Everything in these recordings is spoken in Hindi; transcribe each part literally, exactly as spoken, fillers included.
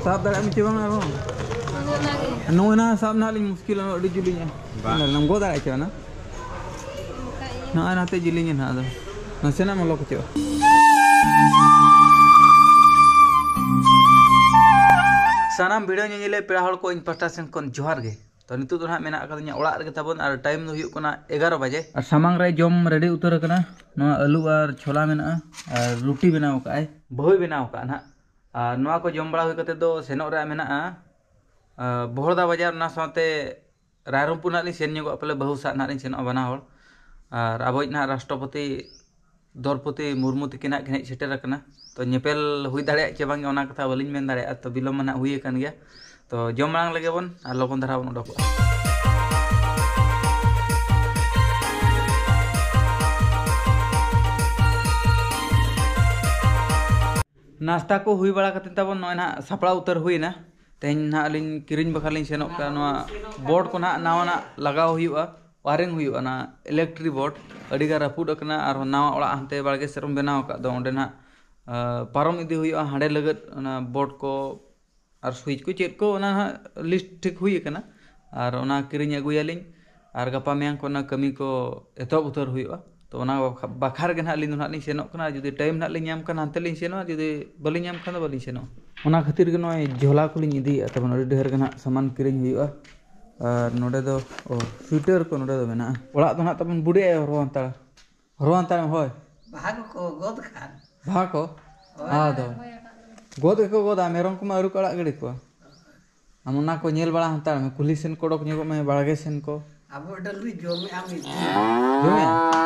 Sab dah macam mana bang? No na sab na ling muskil na di julinya. Nam go dah aja na. Na nanti julinya na ada. Nasi na malu kecil. Sanam video nyele pera hol ko in pastation kon johar ge. तो नितु तो ना मेना ओड़ा रे ताबन और टाइम दो हुयुक कना एगारो बजे और सामांग रे जम रेडी उतर कना नवा आलू और छोला मेना और रोटी बनाव काय बहु बनाव का ना और नवा को जम बड़ा हुई कते दो सेनो रे मेना बहरदा बाजार ना साथे रायरंगपुर ना सेन ᱧᱚᱜᱚᱜ पले बहु सा ना सेनो बना होल और अबो ना राष्ट्रपति द्रौपदी मुर्मू तकिना के सेटर कना तो नेपेल हुई दाड़े चे बांगे ओना कथा बलिन मेन दाड़े तो बिलम ना हुई कन गया तो जम मांग लगे बन और लगन धारा बन उडक नाश्ता को हुई बड़ा कते तबन नय ना सापड़ा उतर हुई ना तेन ना अलिन किरिन बखालिन सेनोक का नवा बोर्ड को ना नावा ना लगाव हुआ वायरिंग हुआ ना इलेक्ट्रिक बोर्ड अडिगा रापुड अकना और नावा ओड़ा हंते बागे सेरम बनाव का दो ओंडे ना पारम इदी हुआ हांडे लगत ना बोर्ड को और स्विच को चेक को ना लिस्ट ठीक हुई कना और ओना किरिन अगुयालिन और गपा मेंग को ना कमी को एतब उतर हुआ तो ओना बाखार के ना लिन ना लिन सेनो कना जुदी टाइम ना लिन नाम कना हंते लिन सेनो जुदी बलिन नाम कना बलिन सेनो ओना खातिर के नय झोला को लिन इदी तबन अडी ढेर के ना सामान किरिन हुआ और नोडे दो ओ स्वेटर को नोडे दो मेना ओड़ा तो ना तबन बुडी हरवांता हरवांता होय भाग को गोद खान भाग को आ दो गोद को गोदा मेरम को मारू कड़ा गड़ी को हमना को नेल बड़ा हंता में कुली सेन कोडक ᱧᱚᱜᱚᱜ में बाळगे सेन को अब डलुई जोमे आमी जोमे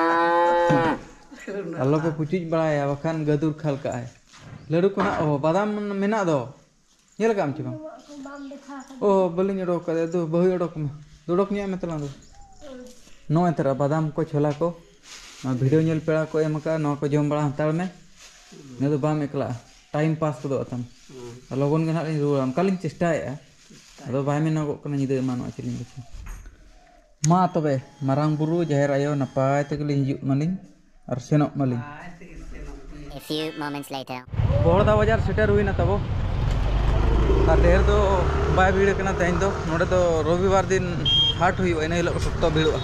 अल्लो को पुचिज बड़ाया बखान गदुर खाल का है लड़ू को ना ओ बादाम मेना दो नेल काम छि बang ओ बलिन ओडक का दो बहु ओडक में दोडक nya में तला दो नो एतरा बादाम को छोला को वीडियो नेल पेड़ा को एम का नो को जम बड़ा हंता में ने तो बाम एकला टाइम पास को तम लगन के ना रुआ कालिन चेष्टाया अदो बाय में नगो कना निदे मानो चलिन बचे मा तबे मारांग बुरु जहेर आयो नपाय तकली हिजु मालिन और सेनो मालिन A few moments later बहरदा बाजार सेटर हुई ना तबो और ढेर दो बाय भीड़ कना तेन दो नोडे तो रविवार दिन हाट हुई इन हिलो सप्ताह भीड़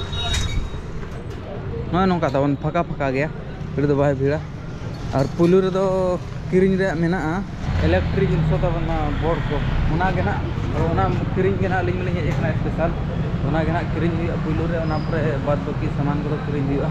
नय नोका तबन फका फका गया भीड़ दो बाय भीड़ और पुलु रे दो किरिंग रे मेना इलेक्ट्रिक जिनसो तबन बोर्ड को ओना के ना ओना किरिंग के ना लिंग लिंग एकना स्पेशल ओना के ना किरिंग हुई पुलु रे ओना पर बाद बाकी सामान को किरिंग हुई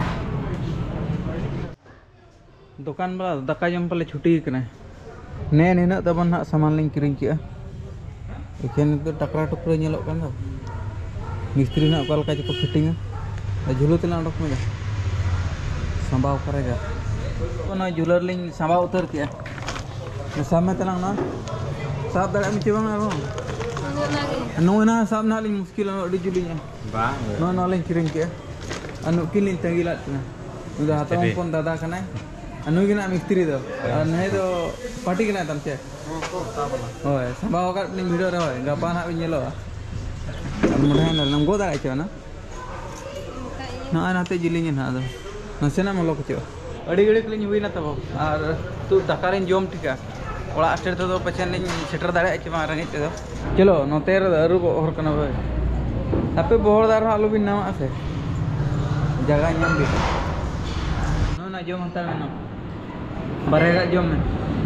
दुकान बड़ा दका जम पले छुट्टी कना ने निना तबन ना सामान लिंग किरिंग किया एखेन तो टकरा टुकरा नेलो कन दो मिस्त्री ना ओका लका को फिटिंग झुलु तेला ओडक में संभाव करेगा कोना जुलर लिंग संभाव उतर किया सामने तलांग ना साब दाड़ा macam mana bang नो ना साब ना लिंग मुश्किल ना अडी जुलिnya bang नो नो लिंग किरिंग के अनु किलिन तंगिलात ना उदा हातम कोन दादा कना अनु गिना मिस्त्री दो नै दो पार्टी कना तम से होय संभाव का लिंग वीडियो रे होय गपा ना बिनेलो मुढा ना नम गो दाड़ा छ ना ना नाते जुलिnya ना दो नसेना मलो कचो अड़ी गड़ी कलिन हुई ना तब और तू दकारिन जोम टिका ओड़ा स्टेट तो पछन लिन सेटर दाड़े चे मा रंगे तो चलो नोते अरु हर कना भाई आपे बहरदार आलू बिन नामा से जगह नाम भी नो ना जोम हता में बारेगा जोम में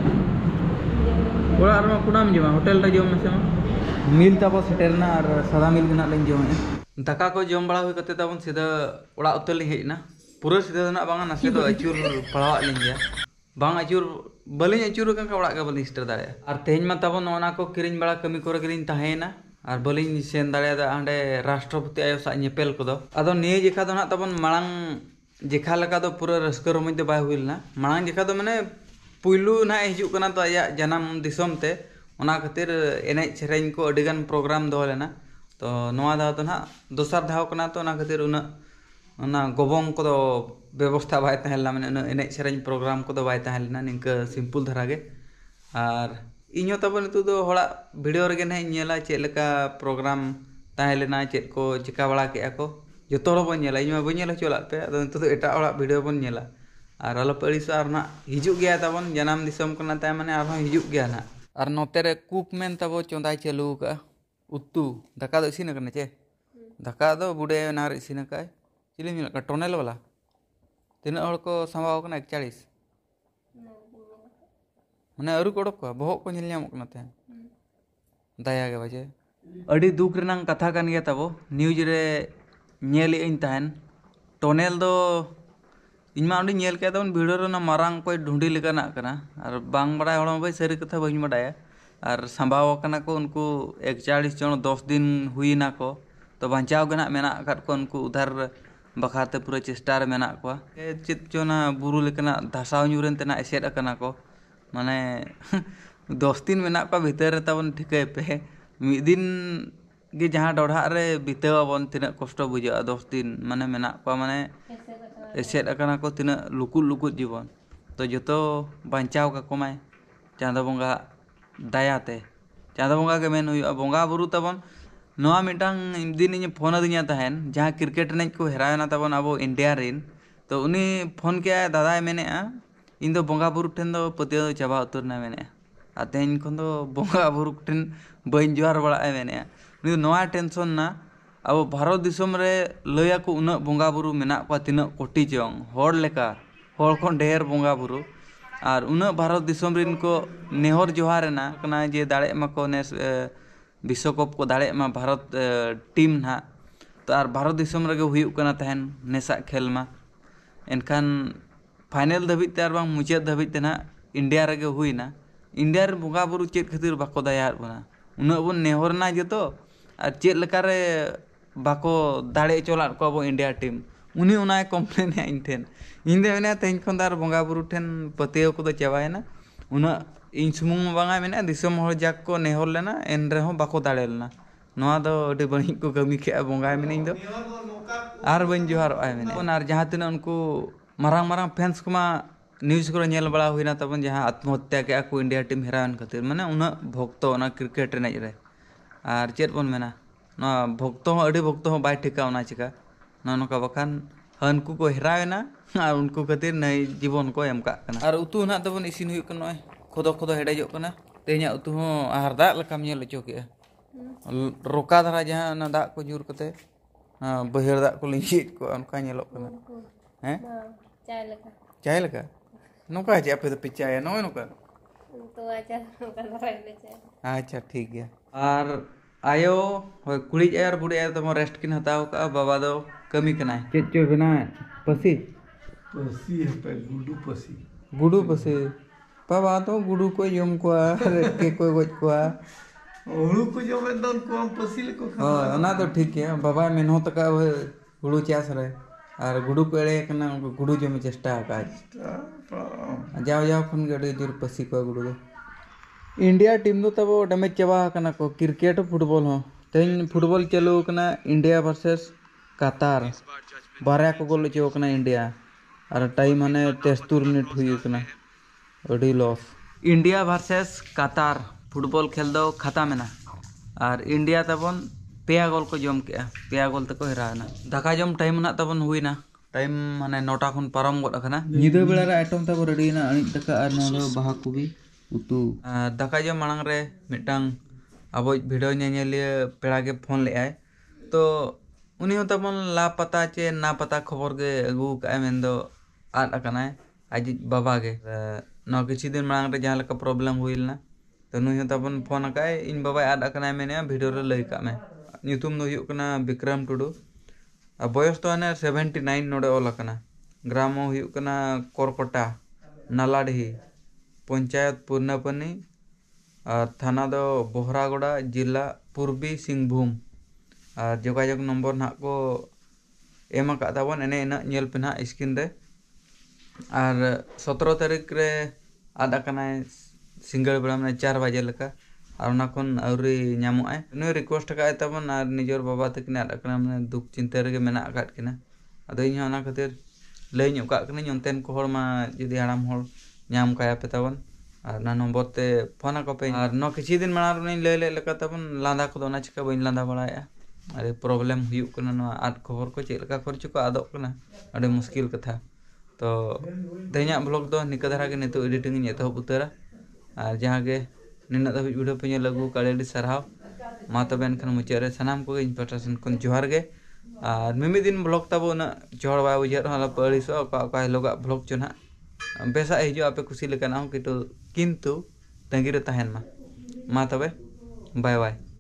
ओड़ा आर कुनाम जोम होटल रे जोम में से मिल तब सेटर ना और सदा मिल गना लिन जोम दका को जोम बड़ा हुई कते तबन सीधा ओड़ा उतर लिन हेना पूरा सीधा ना बांगा नसे तो अचूर पड़ावा लिन गया बांग अचूर बलिन अचूर का ओड़ा का बलिन स्टर दाड़े और तेज मा तबन ओना को किरिन बड़ा कमी को रगलिन ताहेना और बलिन सेन दाड़े हांडे राष्ट्रपति आयो सा नेपेल को दो अदो ने जेखा दो ना तबन मांग जेखा लका दो पूरा रस्क रोमज दो बाय हुइलना मांग जेखा दो माने पुइलु ना हिजु कना तो आया जन्म दिसम ते ओना खातिर एने सेरेन को अडिगान प्रोग्राम दो लेना तो नोआ दाव तो ना दोसर धाव कना तो ओना खातिर उना ना गोबोंग को व्यवस्था बाय तहला माने एने सेरेन प्रोग्राम को बाय तहला निंक सिंपल धरा गे और इño तब नितु दो होड़ा वीडियो रे ने नेला चेलका प्रोग्राम तहलेना चेक को चिका बड़ा के को जतो रो बन नेला इño बन नेला चला पे अदो नितु दो एटा ओड़ा वीडियो बन नेला और आलो पड़िस और ना हिजु गया तबन जन्म दिसम कना ताय माने आरो हिजु गया ना और नोते रे कुक मेन तबो चोंदाई चालू का उतु दाका दो इसिन कने चे दाका दो बुडे नार इसिन काय चिली मिल का टोनेल वाला तीन हड़ को संभाव कना एकचालीस माने अरु कोडक को बहक को नेल ᱧᱟᱢᱚᱜ ᱠᱟᱱᱟ ᱛᱟᱦᱮᱸ ᱫᱟᱭᱟ ᱜᱮ ᱵᱟᱡᱮ ᱟᱹᱰᱤ ᱫᱩᱠ ᱨᱮᱱᱟᱜ ᱠᱟᱛᱷᱟ ᱠᱟᱱ ᱜᱮᱭᱟ ᱛᱟᱵᱚ ᱱᱤᱭᱩᱡ ᱨᱮ ᱧᱮᱞ ᱤᱧ ᱛᱟᱦᱮᱱ टोनेल दो ᱤᱧ ᱢᱟ ᱚᱸᱰᱮ ᱧᱮᱞ ᱠᱮᱫ ᱫᱚᱱ ᱵᱷᱤᱰᱤᱭᱳ ᱨᱮ ᱢᱟᱨᱟᱝ ᱠᱚᱭ ढूंढी ᱞᱮᱠᱟᱱᱟᱜ ᱠᱟᱱᱟ ᱟᱨ ᱵᱟᱝ ᱵᱟᱲᱟᱭ ᱦᱚᱲ ᱢᱟ ᱥᱟᱹᱨᱤ ᱠᱟᱛᱷᱟ ᱵᱟᱹᱧ ᱵᱟᱰᱟᱭᱟ ᱟᱨ ᱥᱟᱢᱵᱟᱣ ᱟᱠᱟᱱᱟ ᱠᱚ ᱩᱱᱠᱩ एकचालीस ᱡᱚᱱ दस दिन ᱦᱩᱭᱱᱟ ᱠᱚ तो बचाव के ना मेना आकाद को उनको उधार बखाते पूरा चेष्टा रे मेना को चित चोना बुरु लेकना धसाव ᱧᱩᱨᱮᱱ तेना एसेड अकना को माने दस दिन मेना को भीतर तबन ठिकै पे मि दिन गे जहां डोढ़ा रे बितेवबन तिना कष्ट बुझा दस दिन माने मेना को माने एसेड अकना को तिना लुकुट लुकुट जीवन तो जतो बचाव का कोमाय चांदा बंगा दयाते चांदा बंगा के मेन हुआ बंगा बुरु तबन नवा मिटांग दिन इन फोन अदिया तहन जहाँ क्रिकेट एनज को हेरायना तबन अब इंडिया रिन तो उनी फोन के दादा मेने इन दो बंगा बुरु ठेन दो पतिया चाबा उतरना मेने आ तेन खन दो बंगा बुरु ठेन बइन जोहार बड़ा मेने उनी नवा टेंशन ना अब भारत दिसम रे लया को उना बंगा बुरु मेना को तिना कोटी चंग होड़ लेका होड़ खन ढेर बंगा बुरु और उना भारत दिसम रिन को नेहर जोहार ना कना जे दाड़े मको ने विश्वकप को दाड़े मा भारत टीम ना तो आर भारत दिसम रगे हुयुक कना तहन नेसा खेल मा एनखान फाइनल धाबी ते आर बांग मुचाद धाबी ते ना इंडिया रगे हुईना इंडिया रे बंगा बुरु चेत खातिर बाको दया बना उना बन नेहर ना जतो आर चेत लेका रे बाको दाड़े चोला को अब इंडिया टीम उनी उना कम्प्लेन है इन ठेन इन दे मेना तेन खन दार बंगा बुरु ठेन पतेव को दो चबायना उना इन सुमुंग बांगा मेना दिसम हर जाक को नेहर लेना एन रहो बाको दाड़े लेना नोआ दो अडे बणी को कमी के बंगा मेने इन दो आर बन जोहार आय मेने आर जहां तिना उनको मारांग मारांग फैंस को मा न्यूज को नेल बड़ा हुईना तबन जहां आत्महत्या के को इंडिया टीम हेरान खातिर माने उना भक्तो ना क्रिकेट एनज रे आर चेत बन मेना ना भक्तो हो अडे भक्तो हो बाय ठिका उना चिका ना नका बखान हनको को हेरायना आर उनको खातिर नै जीवन को एम का आर उतु ना तबन इसिन हुई कनो खोदो खोदो हेडेजो कना ते냐 उतु हो आहार दा लकाम नेल चो के रोका धरा जहां ना दा को जुर कते बहेर दा को लिंचित को उनका नेलो कना हैं चाय लगा चाय लगा नोका जे आपे तो पिचाया नो नोका तो आजा नोका धराई ले चाय अच्छा ठीक गया और आयो होय कुड़ी यार बुड़ी यार तम रेस्ट किन हताव का बाबा दो कमी कना चेत चो बिना पसी पसी है पे गुडू पसी गुडू पसी बाबा तो गुडू को यम को के कोई गोज को हुड़ू को जो में दन को पसी ले को हां ओना तो ठीक है बाबा मेहनत का हुड़ू चास रे और गुडू को एड़े कना गुडू जो में चेष्टा का जाओ जाओ खन गडे जुर पसी को गुडू दो इंडिया टीम दो तब डैमेज चाबा कना को क्रिकेट फुटबॉल हो तेन फुटबॉल चालू कना इंडिया वर्सेस कतार बारह को गोल चो कना इंडिया और टाइम माने तेस्तुर मिनट हुई कना अडी लॉस इंडिया वर्सेस कतार फुटबॉल खेल दो खाता मेना और इंडिया तबन पेया गोल को जम के पेया गोल तक हेराना दाका जम टाइम ना तबन हुईना टाइम माने नौटा खन पारम गड अखना निदा बेला रे आइटम तब रेडी ना अणि दाका और ना बाहा कुबी उतु दाका जम मांग रे मिटांग अब वीडियो नेनेलिया पेड़ा के फोन ले आए तो उनी हो तबन ला पता चे ना पता खबर के अगु का मेन दो आद अकना आज बाबा के ना किछि दिन मांग रे जहां लका प्रॉब्लम हुइलना तो नुई हो तबन फोन का इन बाबा आद अकना मेने वीडियो रे लई का में ᱧᱩᱛᱩᱢ ᱫᱚ ᱦᱩᱭᱩᱜ ᱠᱟᱱᱟ ᱵᱤᱠᱨᱚᱢ ᱴᱩᱰᱩ ᱟᱨ ᱵᱚᱭᱚᱥ ᱫᱚ ᱦᱟᱱᱮ सेवेंटी नाइन ᱱᱚᱰᱮ ᱚᱞ ᱟᱠᱟᱱᱟ ᱜᱨᱟᱢ ᱦᱚᱸ ᱦᱩᱭᱩᱜ ᱠᱟᱱᱟ ᱠᱚᱨᱠᱚᱴᱟ ᱱᱟᱞᱟᱰᱤᱦᱤ ᱯᱚᱧᱪᱟᱭᱮᱛ ᱯᱩᱨᱱᱟᱯᱟᱱᱤ ᱟᱨ ᱛᱷᱟᱱᱟ ᱫᱚ ᱵᱚᱦᱨᱟᱜᱚᱲᱟ ᱡᱤᱞᱟ ᱯᱩᱨᱵᱤ ᱥᱤᱝᱵᱷᱩᱢ ᱟᱨ ᱡᱳᱜᱟᱡᱳᱜ ᱱᱚᱢᱵᱚᱨ ᱱᱟᱦᱟᱜ ᱠᱚ ᱮᱢ ᱟᱠᱟᱫ ᱛᱟᱵᱚᱱ ᱮᱱᱮ ᱤᱱᱟᱹᱜ ᱧᱮᱞ ᱯᱮ ᱱᱟᱦᱟᱜ ᱥᱠᱨᱤᱱ ᱨᱮ ᱟᱨ सत्रह तारीख रे ᱟᱫ ᱟᱠᱟᱱᱟᱭ सिंगल बेड़ा माने चार बजे लेका और उना खन आउरी ᱧᱟᱢᱚᱜ आय नुई रिक्वेस्ट का तबन और निजर बाबा तकिन आद अकना माने दुख चिंता रे मेना आकाद किना अदो इन होना खातिर लई ᱧᱚᱜ का कनी ओनतेन को हर मा जदी हाड़ाम हर ᱧᱟᱢ काया पे तबन और ना नंबर ते फोन को पे और न किछि दिन माना रुनी लई ले लेका तबन लांदा को दोना चिका बइन लांदा बड़ाया अरे प्रॉब्लम हुयुक कना न आद खबर को चेक लेका खर्च को आदो कना अडे मुश्किल कथा तो ते냐 ब्लॉग दो निका धरा के नितो एडिटिंग इन एतहब उतारा और जहां के निना धाबी वीडियो पे नेल अगू काले डी सरहाव मा तबे एनखान मुचाद रे सानाम को इन पाटा सेन खन जोहार गे और मिमि दिन ब्लॉग ताबो ना जोहर बाय बुझार हाला पड़िसो का का हेलोगा ब्लॉग चो ना बेसा हिजो आपे खुशी लेकाना किंतु किंतु तंगी रे तहन मा मा तबे बाय बाय।